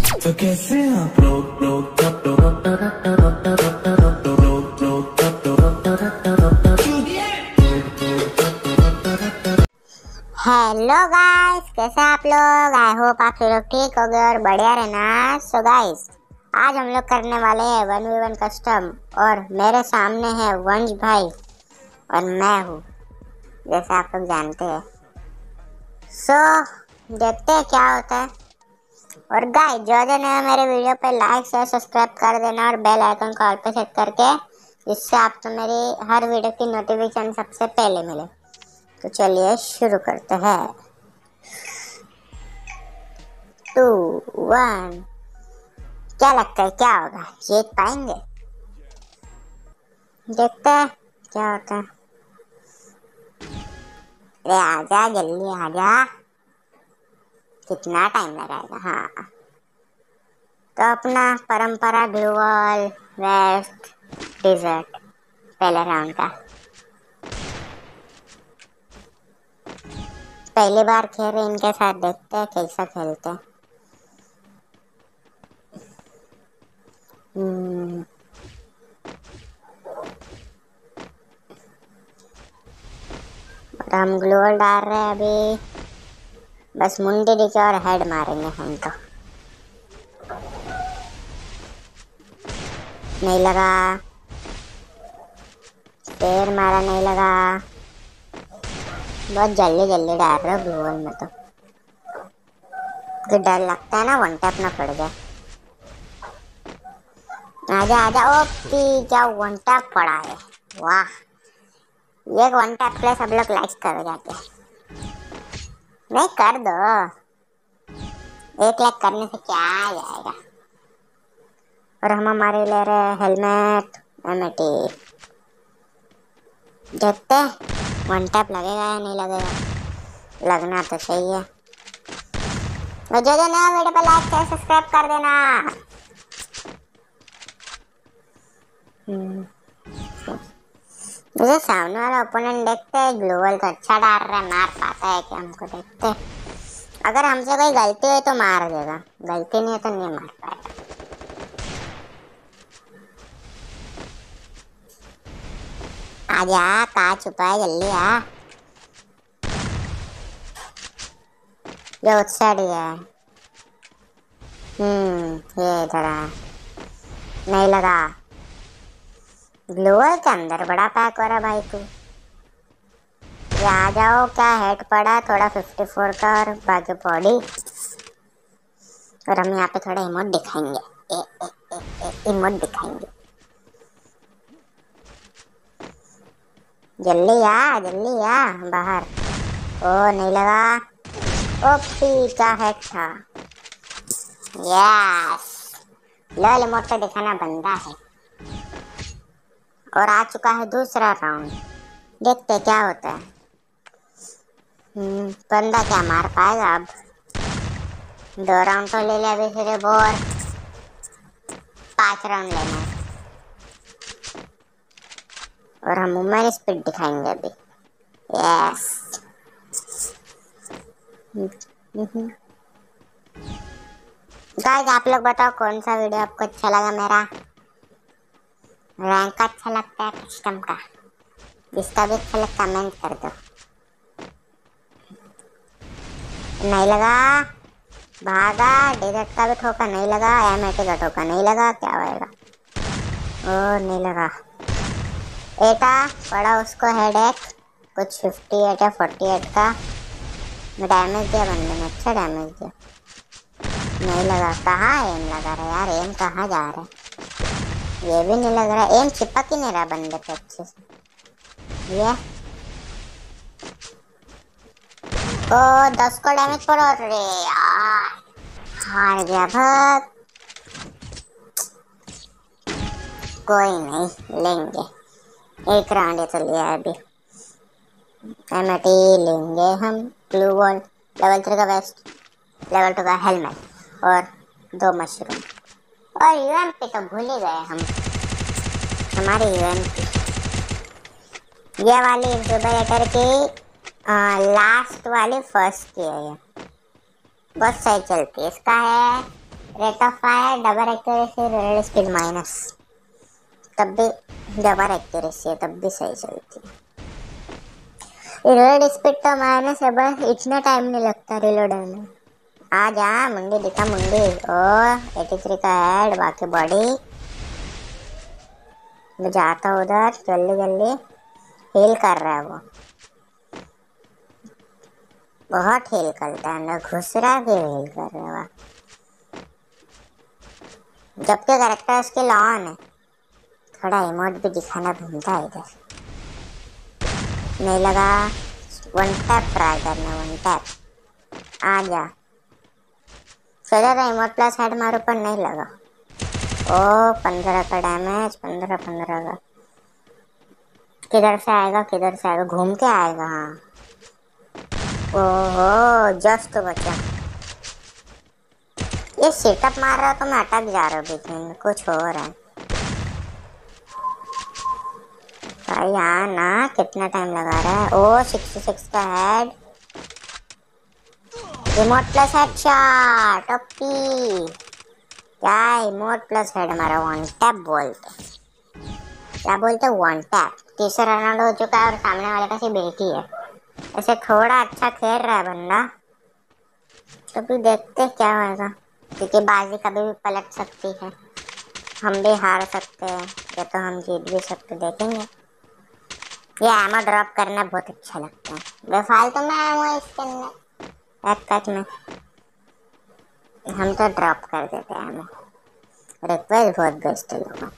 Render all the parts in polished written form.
तो कैसे आप हेलो गाइस, कैसे आप लोग। आई होप आप लोग ठीक हो गए और बढ़िया रहना। सो गाइस, आज हम लोग करने वाले हैं 1v1 कस्टम और मेरे सामने है वंश भाई और मैं हूँ, जैसे आप लोग जानते हैं। सो देखते हैं क्या होता है। और गाइस, जो जो नया मेरे वीडियो पे लाइक शेयर सब्सक्राइब कर देना और बेल आइकन को ऑल पे सेट करके, जिससे आपको मेरी हर वीडियो की नोटिफिकेशन सबसे पहले मिले। तो चलिए शुरू करते हैं। 2 1। क्या लगता है क्या होगा, जीत पाएंगे? देखते हैं क्या होता है। अरे आजा, जल्दी आजा। कितना टाइम लगाएगा? हाँ, तो अपना परंपरा ग्लोबल वेस्ट डिजर्ट पहले राउंड का। पहली बार खेल रहे इनके साथ, देखते हैं कैसा खेलते हैं। और हम ग्लोबल डाल रहे हैं अभी, बस मुंडी दिखे और हेड मारेंगे हम तो। नहीं लगा, पैर मारा, नहीं लगा। बहुत जल्दी जल्दी डाल रहे हो ग्लोबल में तो डर लगता है ना वन टैप ना पड़ जाए। आजा आजा। ओपी, क्या वन टैप पड़ा है। वाह, ये वन टैप प्ले सब लोग लाइक करो जाके। नहीं कर दो, 1 लाख करने से क्या आ जाएगा। और हम हमारे ले रहे हैं हेलमेट एमएटी। देखते हैं वन टैप लगेगा या नहीं लगेगा। लगना तो सही है। और जो नया वीडियो पे लाइक शेयर सब्सक्राइब कर देना। मुझे सामने वाला ओपोनेंट देखते हैं, ग्लोबल तो अच्छा डाल रहा है, मार पाता है कि हमको। देखते हैं, अगर हमसे कोई गलती हुई तो मार देगा, गलती नहीं है तो नहीं मार पाएगा। आजा, कहाँ छुपा है, जल्दी आ। ये उस साइड है। ये इधर है। नहीं लगा। ग्लोबल के अंदर बड़ा पैक हो रहा भाई तू। ये आ जाओ। क्या हेड पड़ा थोड़ा 54 का और बाकी बॉडी। और हम यहाँ पे थोड़ा इमोट दिखाएंगे। इमोट दिखाएंगे। जल्दी आ बाहर। ओ नहीं लगा। ओपी का हेड था। यस, लल इमोट तो दिखाना बनता है। और आ चुका है दूसरा राउंड, देखते क्या होता है। बंदा क्या मार पाएगा अब। 2 राउंड तो ले लिया, अभी सिर्फ और 5 राउंड लेना है। और हम मूवमेंट स्पीड दिखाएंगे अभी। यस। गाइस, आप लोग बताओ कौन सा वीडियो आपको अच्छा लगा। मेरा रैंक अच्छा लगता है कस्टम का, जिसका भी अच्छा लगता कमेंट कर दो। नहीं लगा, भागा। डेजर्ट का भी ठोका, नहीं लगा। एमएटी का ठोका, नहीं लगा। क्या होएगा? ओ नहीं लगा। एटा पड़ा उसको हेड एक, कुछ 58 या 48 का डैमेज दिया बंदे ने, अच्छा डैमेज दिया। नहीं लगा। कहाँ एम लगा रहा है यार, एम कहाँ जा रहा है। ये भी नहीं लग रहा, एम चिपक ही नहीं रहा बंदे पे अच्छे से। ये ओ 10 को डैमेज पड़ा रे यार, हार गया। भाग, कोई नहीं, लेंगे एक राउंड तो लिया अभी। एमएटी लेंगे हम। ब्लू बॉल, लेवल 3 का वेस्ट, लेवल 2 का हेलमेट और 2 मशरूम। और यूएमपी तो भूल ही गए हम, हमारी यूएमपी। ये वाली इंक्यूबेटर की लास्ट वाली फर्स्ट की है। ये बहुत सही चलती है। इसका है rate of fire, double accuracy, red speed minus, तब भी डबल एक्यूरेसी है तब भी सही चलती है। रेड स्पीड तो माइनस है, बस इतना टाइम नहीं लगता रिलोड में। आ जा मुंडी दिखा मुंडी। ओ 83 का हेड, बाकी बॉडी। मैं जाता हूँ उधर, जल्दी जल्दी। हील कर रहा है वो, बहुत हील करता है, अंदर घुस रहा के हील कर रहा है। जबकि कैरेक्टर स्किल ऑन है, थोड़ा इमोट भी दिखाना भूलता है इधर। नहीं लगा, वन टैप ट्राई करना, वन टैप। आ जा, सोचा था इमोट प्लस हेड मारो पर नहीं लगा। ओ 15 का डैमेज, 15 का। किधर से आएगा, किधर से आएगा, घूम के आएगा। हाँ, ओहो जस्ट तो बचा। ये सेटअप मार रहा तो मैं अटक जा रहा हूँ बीच में, कुछ हो रहा है भाई। हाँ ना, कितना टाइम लगा रहा है। ओ 66 का head, remote plus head shot. OP क्या, इमोट प्लस हेड हमारा वन टैप बोलते, क्या बोलते, वन टैप। तीसरा राउंड हो चुका है और सामने वाले का सिर्फ बेटी है। ऐसे थोड़ा अच्छा खेल रहा है बंदा, तो भी देखते क्या होगा, क्योंकि बाजी कभी भी पलट सकती है। हम भी हार सकते हैं या तो हम जीत भी सकते, देखेंगे। ये एमो ड्रॉप करना बहुत अच्छा लगता है, बेफालतू में एमो इसके अंदर एक कच में हम तो ड्रॉप कर देते हैं एमो। रिक्वेस्ट बहुत बेस्ट है लोगों।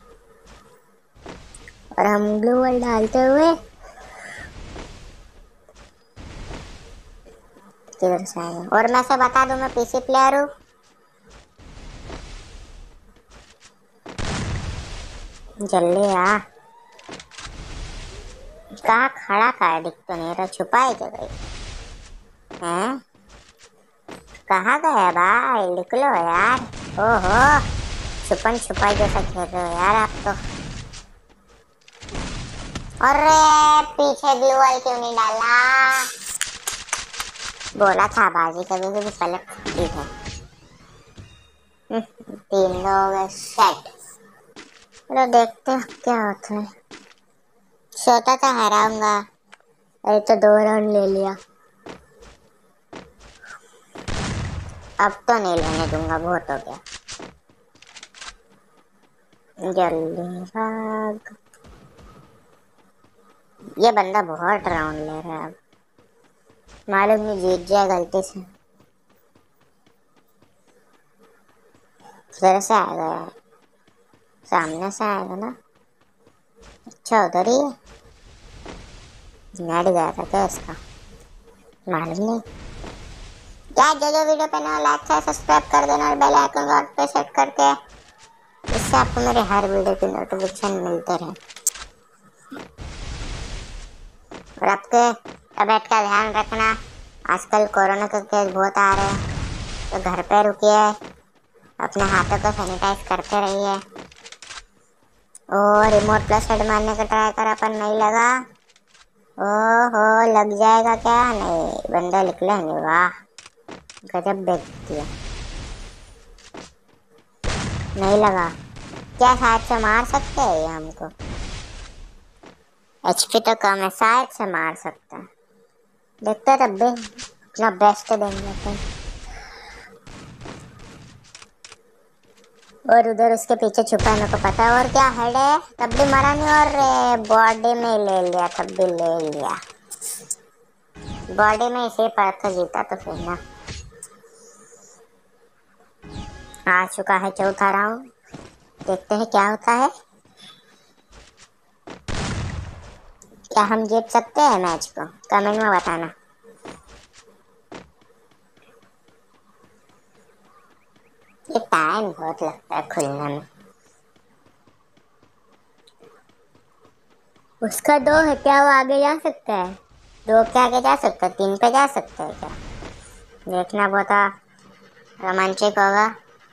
और हम ग्लू वॉल डालते हुए किधर से आएगा। और मैं से बता दूं, मैं पीसी प्लेयर हूँ। जल्दी आ, कहाँ खड़ा का है, दिख तो नहीं रहा, छुपा है क्या भाई? हैं, कहाँ गया भाई, निकलो यार। ओहो, छुपन छुपाई जैसा खेल रहे हो यार आप तो। अरे पीछे ग्लू वॉल क्यों नहीं डाला? बोला था बाजी कभी कभी पलट सकती है। 3 लोग सेट, चलो देखते हैं क्या होता है। सोचा था हराऊंगा, अरे तो 2 राउंड ले लिया, अब तो नहीं लेने दूंगा, बहुत हो गया। जल्दी भाग, ये बंदा बहुत राउंड ले रहा है, अब मालूम नहीं जीत जाए गलती से। फिर से आएगा यार, सामने से आएगा ना। अच्छा उधर ही है, नेट गया था क्या इसका, मालूम नहीं। यार जो वीडियो पे ना, लाइक से सब्सक्राइब कर देना और बेल आइकन को ऑल पे सेट करके, इससे आपको मेरे हर वीडियो की नोटिफिकेशन मिलते रहे। और आपके तबीयत का ध्यान रखना, आजकल कोरोना के केस बहुत आ रहे हैं, तो घर पे रुकिए, अपने हाथों को सैनिटाइज करते रहिए। और रिमोट प्लस हेड मारने का ट्राई करा पर नहीं लगा। ओहो लग जाएगा क्या, नहीं बंदा निकला नहीं, वाह गजब बेच दिया। नहीं लगा क्या, शायद से मार सकते हैं ये हमको, एचपी तो कम है, शायद से मार सकता है, देखते तब भी अपना बेस्ट देंगे अपन। और उधर उसके पीछे छुपा है, मेरे को पता है। और क्या हेड है, तब भी मरा नहीं, और बॉडी में ले लिया, तब भी ले लिया, बॉडी में इसे पर तो जीता तो फिर ना। आ चुका है चौथा राउंड, देखते हैं क्या होता है, क्या हम जीत सकते हैं मैच को, कमेंट में बताना। ये टाइम बहुत लगता है खुलने में। उसका 2 है क्या, वो आगे जा सकता है? 2 के आगे जा सकता है, 3 पे जा सकता है क्या? देखना बहुत रोमांचक होगा।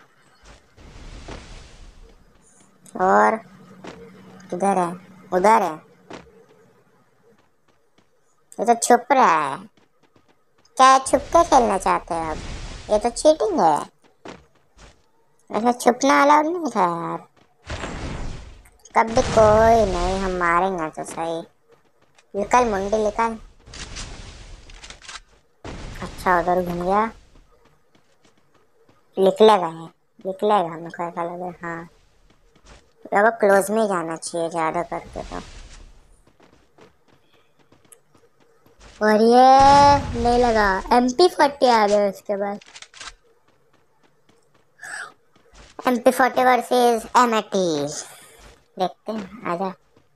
और किधर है, उधर है, ये तो छुप रहा है। क्या छुप के खेलना चाहते हैं अब, ये तो चीटिंग है। ऐसा छुपना अलाउड नहीं था यार। कभी कोई नहीं, हम मारेंगे तो सही। निकल मुंडी निकल। अच्छा उधर घूम गया। निकलेगा है, निकलेगा मेरे को ऐसा लग रहा है। हाँ अब क्लोज में जाना चाहिए ज्यादा करके तो। और ये नहीं लगा। MP40 आ गया उसके बाद। MP40 versus M80। देखते हैं, आजा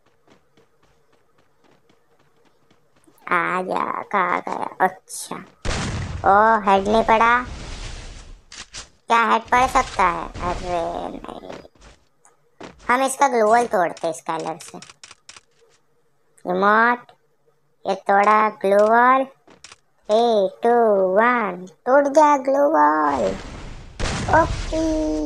आजा। कहाँ गया? अच्छा ओ हेड नहीं पड़ा। क्या हेड पड़ सकता है? अरे नहीं, हम इसका ग्लोवल तोड़ते स्काइलर से। रिमोट ये तोड़ा ग्लोवल। 3 2 1 टूट गया ग्लोवल। ओपी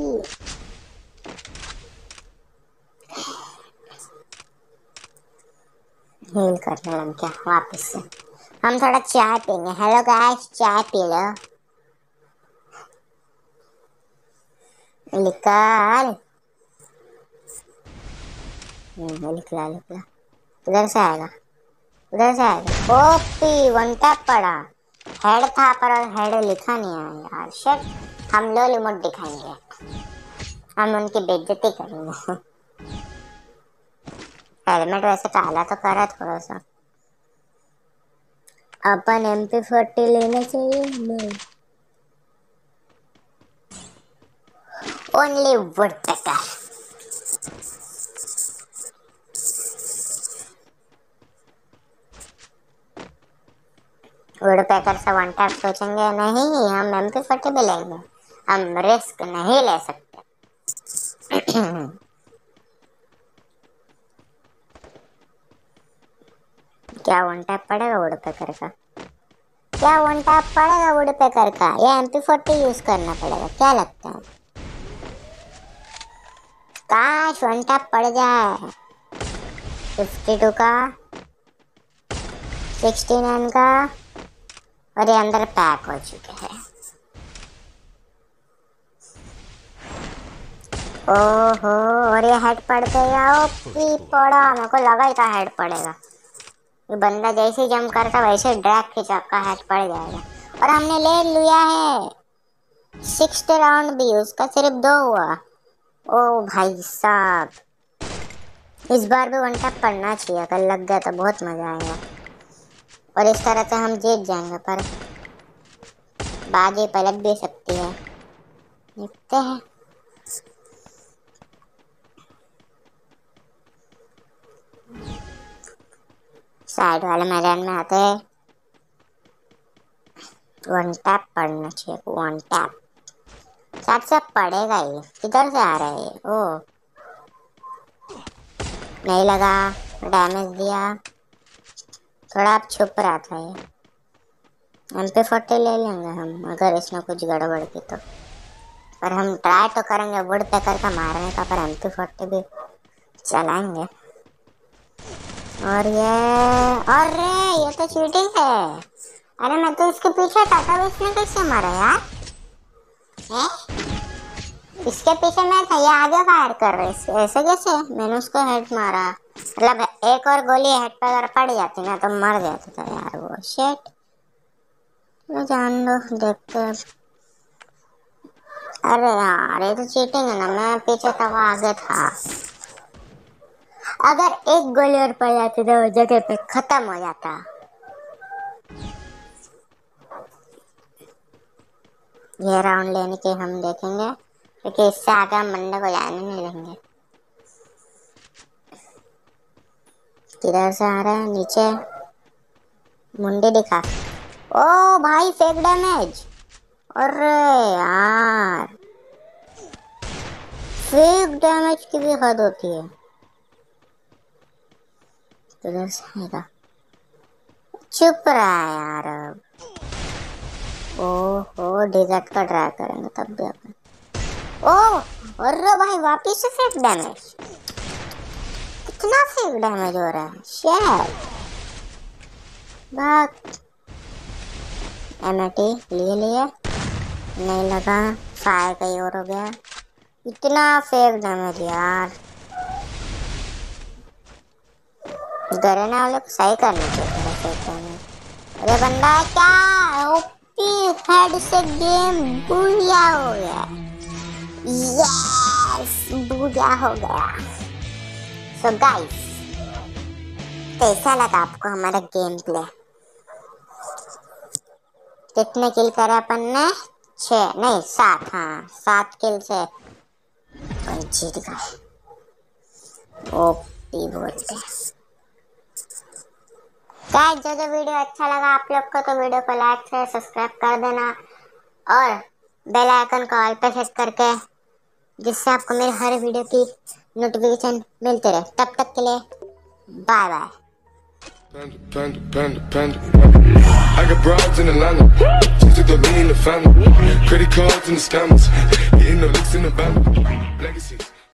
हील करने लग गया वापस से। हम थोड़ा चाय पीएंगे। हेलो गाइस, चाय पी लो। निकाल। निकला निकला। उधर से आएगा, उधर से आएगा। ओपी वन टैप पड़ा। हेड था पर हेड लिखा नहीं आया यार। शिट, हम लो रिमोट दिखाएंगे। हम उनकी बेइज्जती करेंगे। हेलमेट वैसे काला तो करा थोड़ा सा। अपन MP40 लेना चाहिए। नहीं, only woodpecker. Woodpecker से वन टैप सोचेंगे नहीं, हम MP40 भी लेंगे। हम रिस्क नहीं ले सकते। क्या वन टैप पड़ेगा वुड पैकर का? क्या वन टैप पड़ेगा वुड पैकर का? या MP40 यूज करना पड़ेगा? क्या लगता है? काश वन टैप पड़ जाए। 52 का, 69 का, और ये अंदर पैक हो चुके हैं। ओहो, और ये हेड पड़ गया। ओपी पड़ा। मेरे को लगा ही था हेड पड़ेगा। ये बंदा जैसे ही जंप करता वैसे ड्रैग खिंचा का हेड पड़ जाएगा। और हमने ले लिया है। 6th राउंड भी उसका सिर्फ 2 हुआ। ओ भाई साहब, इस बार भी वन टैप पड़ना चाहिए। अगर लग गया तो बहुत मजा आएगा और इस तरह से हम जीत जाएंगे। पर बाजी पलट भी सकती है। देखते हैं। साइड वाले मैदान में आते हैं। वन टैप पड़ना चाहिए। वन टैप साथ से पड़ेगा ही। किधर से आ रहा है? ओ नहीं लगा, डैमेज दिया थोड़ा। आप छुप रहा था ये। MP40 ले लेंगे हम अगर इसमें कुछ गड़बड़ की तो। पर हम ट्राई तो करेंगे वुड पैकर का मारने का। पर MP40 भी चलाएंगे। और ये, अरे ये तो चीटिंग है। अरे मैं तो इसके पीछे था तब इसने कैसे मारा यार? इसके पीछे मैं था, ये आगे फायर कर रहे। ऐसे कैसे? मैंने उसको हेड मारा। मतलब एक और गोली हेड पे अगर पड़ जाती ना तो मर जाता था यार वो। शिट, मैं जान दो, देखते हैं। अरे यार ये तो चीटिंग है ना। मैं पीछे था, वो आगे था। अगर एक गोली और पड़ जाती तो जगह पे खत्म हो जाता। ये राउंड लेने के हम देखेंगे क्योंकि इससे आगे हम बंदे को जाने नहीं देंगे। किधर से आ रहा है? नीचे मुंडी दिखा। ओ भाई फेक डैमेज। अरे यार, फेक डैमेज की भी हद होती है। किधर से आएगा? चुप रहा है यार अब। ओहो, डेजर्ट का ट्राई करेंगे तब भी अपन। ओ अरे भाई वापिस से फेक डैमेज। कितना फेक डैमेज हो रहा है? शेट भाग। M80 लिए लिए नहीं लगा। फायर कहीं और हो गया। इतना फेक डैमेज यार, गरेना वाले को सही करना चाहिए फेक डैमेज। अरे बंदा है क्या, ओपी हेड से गेम बुढ़िया हो गया। यस बुढ़िया हो गया। सो गाइस, कैसा लगा आपको हमारा गेम प्ले? कितने किल करे अपन ने? 6 नहीं 7, हाँ 7 किल से जीत गए। ओपी बोलते गाइस, जो वीडियो अच्छा लगा आप लोग को तो वीडियो को लाइक शेयर सब्सक्राइब कर देना और बेल आइकन को ऑल पे सेट करके, जिससे आपको मेरे हर वीडियो की नोटिफिकेशन मिलते रहे। तब तक के लिए bye bye. I got broads in Atlanta, just to throw me in the family. Credit cards and the scammers, hitting the licks in the van. Legacies.